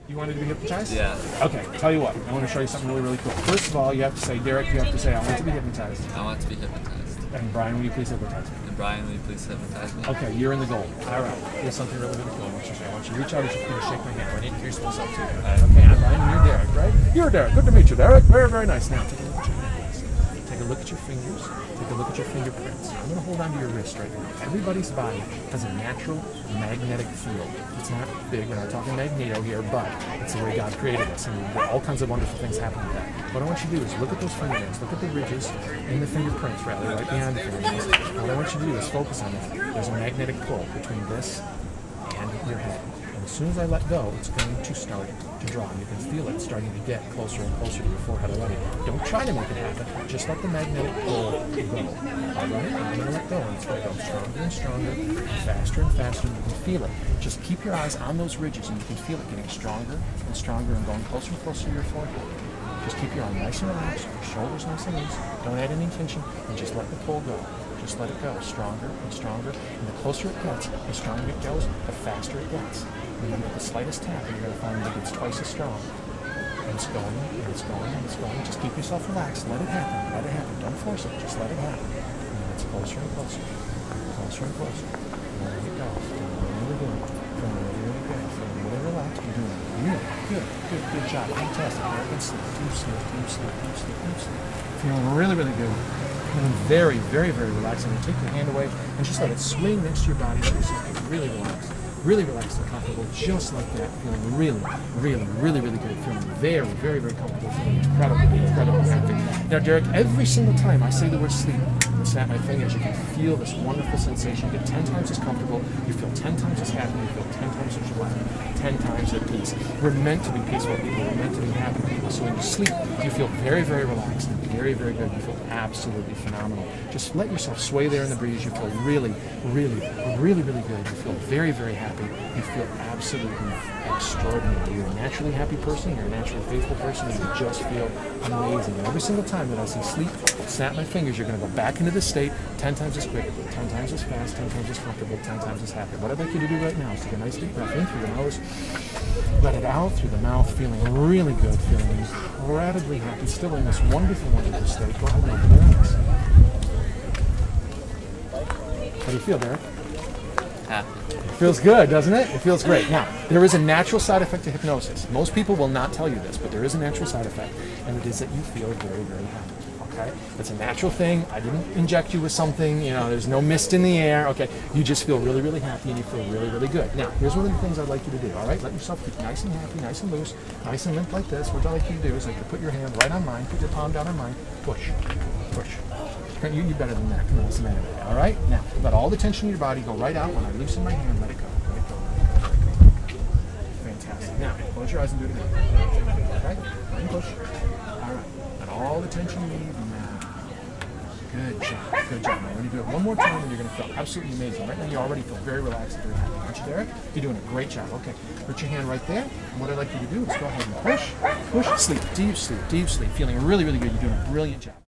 You wanted to be hypnotized? Yeah. Okay, tell you what, I want to show you something really, really cool. First of all, you have to say, Derek, you have to say, I want to be hypnotized. I want to be hypnotized. And Brian, will you please hypnotize me? And Brian, will you please hypnotize me? Okay, you're in the goal. All right, here's something really, really cool. I want you to say, I want you to reach out as you can shake my hand. I need to hear yourself too. Okay, I'm Brian, and you're Derek, right? You're Derek. Good to meet you, Derek. Very, very nice. Now, take a look at your hands. Take a look at your fingers. Take a look at your fingerprints. I'm going to hold on to your wrist right now. Everybody's body has a natural magnetic field. It's not big, we're not talking magneto here, but it's the way God created us, and there are all kinds of wonderful things happen with that. What I want you to do is look at those fingernails, look at the ridges in the fingerprints, rather, right behind the fingernails. What I want you to do is focus on that. There's a magnetic pull between this and your head. And as soon as I let go, it's going to start to draw. You can feel it starting to get closer and closer to your forehead already. Don't try to make it happen. Just let the magnetic pull go. All right? I'm going to let go, and it's going to go stronger and stronger, faster and faster. You can feel it. Just keep your eyes on those ridges, and you can feel it getting stronger and stronger and going closer and closer to your forehead. Just keep your arm nice and relaxed, your shoulders nice and loose. Don't add any tension, and just let the pull go. Just let it go, stronger and stronger. And the closer it gets, the stronger it goes, the faster it gets. When you get the slightest tap, and you're going to find that it gets twice as strong. And it's going, and it's going, and it's going. Just keep yourself relaxed. Let it happen. Let it happen. Don't force it. Just let it happen. And it's closer and closer. Closer and closer. And there you go. Feeling really good. Feeling really, really good. Feeling really relaxed. You're doing really good. Good job. Fantastic. Very good sleep. Deep sleep. Deep sleep. Deep sleep. Deep sleep. Feeling really, really good. Feeling very, very, very relaxing. And take your hand away and just let it swing next to your body. Let yourself get really relaxed. Really relaxed and comfortable, just like that. Feeling really, really, really, really good. Feeling very, very, very comfortable. Feeling incredibly happy. Now, Derek, every single time I say the word sleep and snap my fingers, you can feel this wonderful sensation. You get 10 times as comfortable. You feel 10 times as happy. You feel 10 times as relaxed. 10 times at peace. We're meant to be peaceful people. We're meant to be happy people. So when you sleep, you feel very, very relaxed and very, very good. You feel absolutely phenomenal. Just let yourself sway there in the breeze. You feel really, really, really, really good. You feel very, very happy. You feel absolutely extraordinary. You're a naturally happy person. You're a naturally faithful person. And you just feel amazing. And every single time that I say sleep, snap my fingers, you're going to go back into this state 10 times as quick, 10 times as fast, 10 times as comfortable, 10 times as happy. What I'd like you to do right now is take a nice deep breath in through the nose, let it out through the mouth, feeling really good, feeling incredibly happy, still in this wonderful, wonderful state. Go ahead and open your eyes. How do you feel, Derek? Happy. It feels good, doesn't it? It feels great. Now, there is a natural side effect to hypnosis. Most people will not tell you this, but there is a natural side effect, and it is that you feel very, very happy. Okay? It's a natural thing. I didn't inject you with something, there's no mist in the air, okay? You just feel really, really happy and you feel really, really good. Now, here's one of the things I'd like you to do, all right? Let yourself keep nice and happy, nice and loose, nice and limp like this. What I'd like you to do is like to put your hand right on mine, put your palm down on mine, push, push. You better than that. Come on, listen to that. All right? Now, let all the tension in your body go right out. When I loosen my hand, let it go. Let it go. Let it go. Fantastic. Now, close your eyes and do it again. Okay? And push. All right. Let all the tension leave now. Good job. Good job. Now, we're going to do it one more time, and you're going to feel absolutely amazing. Right now, you already feel very relaxed and very happy. Aren't you, Derek? You're doing a great job. Okay. Put your hand right there. And what I'd like you to do is go ahead and push. Push. Sleep. Deep sleep. Deep sleep. Feeling really, really good. You're doing a brilliant job.